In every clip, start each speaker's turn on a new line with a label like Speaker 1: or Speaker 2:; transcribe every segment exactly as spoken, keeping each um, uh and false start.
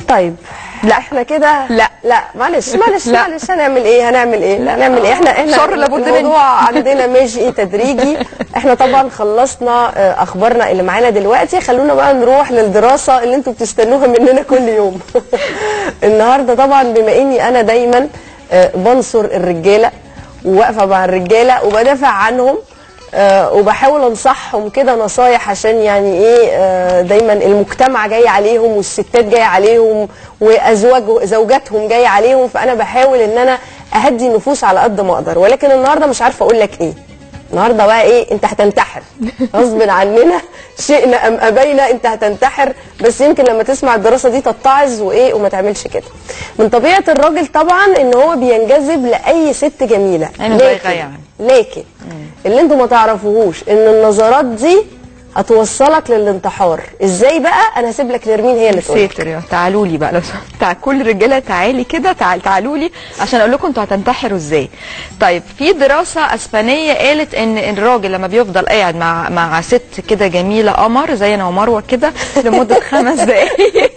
Speaker 1: طيب لا احنا كده
Speaker 2: لا
Speaker 1: لا معلش معلش معلش هنعمل ايه هنعمل ايه لا هنعمل ايه احنا احنا
Speaker 2: شر لابد منه.
Speaker 1: الموضوع عندنا ماشي تدريجي. احنا طبعا خلصنا اخبارنا اللي معانا دلوقتي، خلونا بقى نروح للدراسه اللي انتوا بتستنوها مننا كل يوم. النهارده طبعا بما اني انا دايما بنصر الرجاله وواقفه مع الرجاله وبدافع عنهم أه وبحاول انصحهم كده نصايح، عشان يعني ايه أه دايما المجتمع جاي عليهم والستات جاي عليهم وازواج زوجاتهم جاي عليهم، فانا بحاول ان انا اهدي النفوس على قد ما اقدر. ولكن النهارده مش عارفه اقول لك ايه. النهارده بقى ايه؟ انت هتنتحر غصب عننا، شئنا ام ابينا انت هتنتحر، بس يمكن لما تسمع الدراسه دي تتعظ وايه وما تعملش كده. من طبيعه الراجل طبعا ان هو بينجذب لاي ست جميله،
Speaker 2: لكن يعني.
Speaker 1: لكن اللي انتوا ما تعرفوهوش ان النظرات دي هتوصلك للانتحار. ازاي بقى؟ انا هسيب لك نرمين هي اللي تقول.
Speaker 2: ساتر، تعالوا لي بقى لو تع... كل الرجاله تعالي كده، تعال... تعالوا لي عشان اقول لكم انتوا هتنتحروا ازاي. طيب في دراسه اسبانيه قالت ان الراجل لما بيفضل قاعد مع مع ست كده جميله قمر زي انا ومروه كده لمده خمس دقائق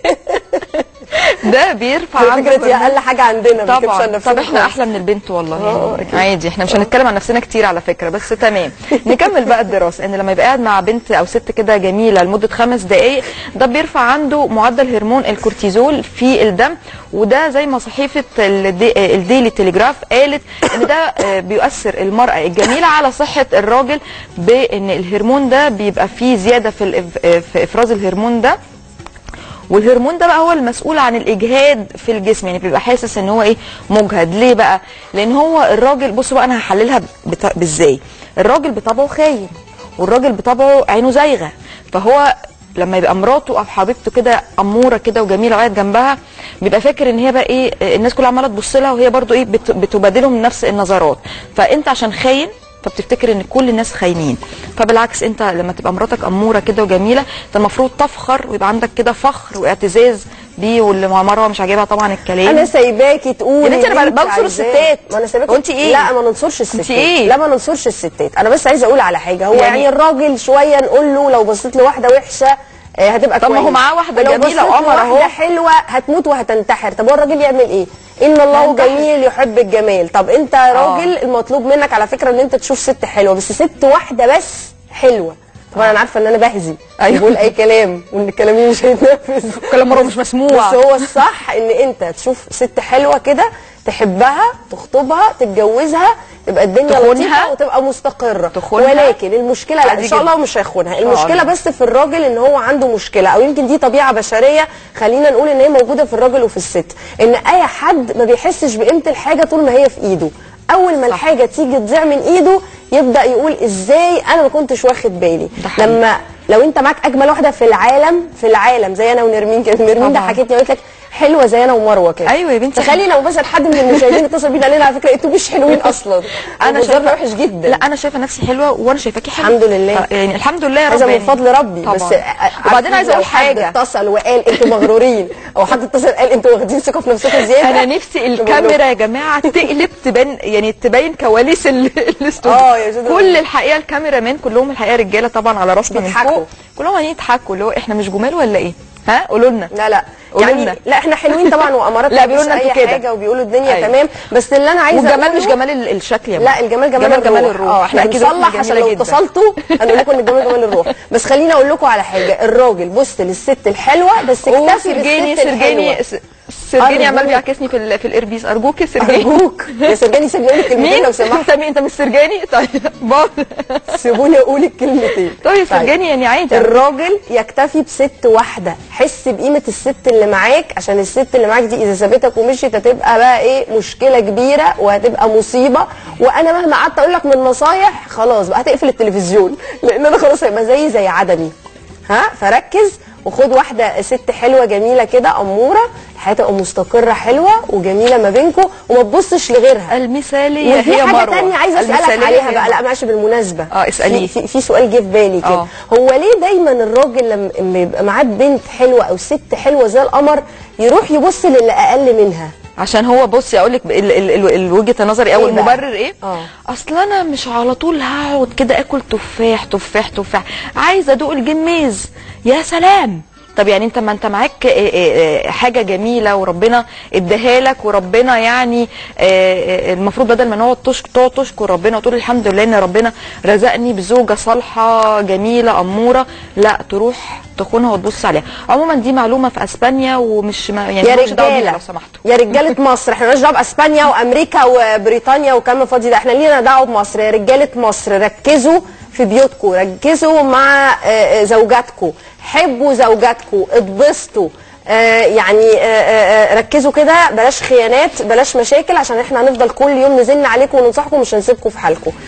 Speaker 2: ده بيرفع
Speaker 1: عنده فكرة. دي اقل حاجه عندنا
Speaker 2: طبعا. طب احنا احلى من البنت والله يعني عادي، احنا مش هنتكلم عن نفسنا كتير على فكره، بس تمام. نكمل بقى الدراسه ان لما يبقى قاعد مع بنت او ست كده جميله لمده خمس دقائق ده بيرفع عنده معدل هرمون الكورتيزول في الدم، وده زي ما صحيفه الدي... الديلي تليجراف قالت ان ده بيؤثر المراه الجميله على صحه الراجل، بان الهرمون ده بيبقى فيه زياده في, الإف... في افراز الهرمون ده، والهرمون ده بقى هو المسؤول عن الاجهاد في الجسم، يعني بيبقى حاسس ان هو ايه مجهد. ليه بقى؟ لان هو الراجل، بصوا بقى انا هحللها بازاي. الراجل بطبعه خاين، والراجل بطبعه عينه زايغه، فهو لما يبقى مراته او حبيبته كده اموره كده وجميله وقاعد جنبها بيبقى فاكر ان هي بقى ايه الناس كلها عماله تبص لها وهي برده ايه بتبادلهم نفس النظرات. فانت عشان خاين فبتفتكر ان كل الناس خاينين، فبالعكس انت لما تبقى مراتك اموره كده وجميله انت المفروض تفخر ويبقى عندك كده فخر واعتزاز بيه. واللي مع مروه مش عاجبها طبعا الكلام.
Speaker 1: انا سايباكي تقولي
Speaker 2: يعني انت انا بنصر الستات.
Speaker 1: ما انا سايباكي.
Speaker 2: وانت ايه؟
Speaker 1: لا ما ننصرش الستات.
Speaker 2: إيه؟
Speaker 1: لا ما ننصرش الستات. انا بس عايزه اقول على حاجه، هو يعني, يعني الراجل شويه نقول له لو بصيت لواحده وحشه هتبقى
Speaker 2: طب ما هو معاه واحده جميله وقمر اهو،
Speaker 1: واحده حلوه هتموت وهتنتحر. طب هو الراجل يعمل ايه؟ ان الله جميل يحب الجمال. طب انت راجل آه. المطلوب منك على فكره ان انت تشوف ست حلوه، بس ست واحده بس حلوه. طبعا انا عارفه ان انا بهزي أيوة. بقول اي كلام وان كلامي مش هيتنفذ،
Speaker 2: كلام مروه مش مسموع،
Speaker 1: بس هو الصح ان انت تشوف ست حلوه كده تحبها تخطبها تتجوزها تبقى الدنيا لطيفه وتبقى مستقره.
Speaker 2: تخونها.
Speaker 1: ولكن المشكله لا ان شاء الله مش هيخونها، المشكله بس في الراجل ان هو عنده مشكله، او يمكن دي طبيعه بشريه خلينا نقول ان هي موجوده في الراجل وفي الست، ان اي حد ما بيحسش بقيمه الحاجه طول ما هي في ايده. اول ما الحاجه تيجي تضيع من ايده يبدا يقول ازاي انا ما كنتش واخد بالي. لما لو انت معاك اجمل واحده في العالم في العالم زي انا ونرمين كده، نرمين ضحكتني وقالت لك حلوه زي انا ومروه كده.
Speaker 2: ايوه يا بنتي.
Speaker 1: تخيلي لو مثلا حد من المشاهدين اتصل بينا قال لنا على فكره انتوا مش حلوين اصلا.
Speaker 2: انا شايفه
Speaker 1: وحش جدا.
Speaker 2: لا انا شايفه نفسي حلوه وانا شايفاكي حلوه
Speaker 1: الحمد لله.
Speaker 2: يعني الحمد لله يا رب،
Speaker 1: هذا من فضل ربي طبعا. بس
Speaker 2: وبعدين عايزه اقول حاجه،
Speaker 1: حد اتصل وقال انتوا مغرورين او حد اتصل قال انتوا واخدين ثقه في نفسكم زياده.
Speaker 2: انا نفسي الكاميرا يا جماعه تقلب تبان يعني تبين كواليس الاستوديو.
Speaker 1: اه يا جدع.
Speaker 2: كل الحقيقه الكاميرا مان كلهم الحقيقه رجاله طبعا على راسنا من فوق، كلهم يضحكوا اللي هو احنا مش جمال ولا ايه؟ ها قولوا لنا.
Speaker 1: لا لا يعني
Speaker 2: لنا.
Speaker 1: لا احنا حلوين طبعا وامارات
Speaker 2: لا بيقولوا لنا
Speaker 1: اي
Speaker 2: كده
Speaker 1: حاجه وبيقولوا الدنيا
Speaker 2: أيوة.
Speaker 1: تمام، بس اللي انا عايزه
Speaker 2: والجمال مش جمال الشكل يا
Speaker 1: لا الجمال جمال,
Speaker 2: جمال, جمال الروح.
Speaker 1: اه احنا بنصلح عشان لو اتصلتوا هنقول لكم ان الجمال جمال الروح. بس خليني اقول لكم على حاجه، الراجل بص للست الحلوه بس اكتفي بالست الحلوه.
Speaker 2: سرجاني عمال بيعكسني في في الاربيس. ارجوك يا سرجاني،
Speaker 1: ارجوك يا سرجاني سيبني اقول الكلمتين لو سمحت.
Speaker 2: انت انت مش سرجاني؟ طيب
Speaker 1: سيبوني اقول الكلمتين.
Speaker 2: طيب يا سرجاني يعني عادي.
Speaker 1: الراجل يكتفي بست واحده، حس بقيمه الست اللي معاك، عشان الست اللي معاك دي اذا سابتك ومشيت هتبقى بقى ايه مشكله كبيره وهتبقى مصيبه. وانا مهما قعدت اقول لك من نصايح خلاص بقى هتقفل التلفزيون، لان انا خلاص هيبقى زي زي عدمي. ها فركز وخد واحده ست حلوه جميله كده اموره، الحياه تبقى مستقره حلوه وجميله ما بينكم وما تبصش لغيرها.
Speaker 2: المثاليه هي
Speaker 1: مروه.
Speaker 2: حاجه
Speaker 1: ثانيه عايزه اسالك عليها بقى. لا ماشي بالمناسبه
Speaker 2: اه اساليه.
Speaker 1: في, في سؤال جه في بالي كده.
Speaker 2: آه.
Speaker 1: هو ليه دايما الراجل لما يبقى معاه بنت حلوه او ست حلوه زي القمر يروح يبص للي اقل منها؟
Speaker 2: عشان هو بصي اقول لك وجهه نظري او المبرر ايه؟
Speaker 1: اه
Speaker 2: اصل انا مش على طول هقعد كده اكل تفاح تفاح تفاح، عايزه ادوق الجميز. يا سلام طب يعني انت ما انت معاك حاجه جميله وربنا اداها لك، وربنا يعني المفروض بدل ما نقعد تقعد تشكر ربنا وتقول الحمد لله ان ربنا رزقني بزوجه صالحه جميله اموره، لا تروح تخونها وتبص عليها. عموما دي معلومه في اسبانيا ومش يعني
Speaker 1: يا
Speaker 2: مش دعوه بيها
Speaker 1: رجاله
Speaker 2: لو سمحتوا.
Speaker 1: يا رجاله مصر، احنا مالناش دعوه باسبانيا وامريكا وبريطانيا وكم فاضي ده، احنا لينا دعوه بمصر. يا رجاله مصر ركزوا في بيوتكم، ركزوا مع زوجاتكم، حبوا زوجاتكم، اتبسطوا. آه يعني آه آه ركزوا كده، بلاش خيانات، بلاش مشاكل، عشان احنا هنفضل كل يوم نزلنا عليكم وننصحكم، مش هنسيبكم في حالكم.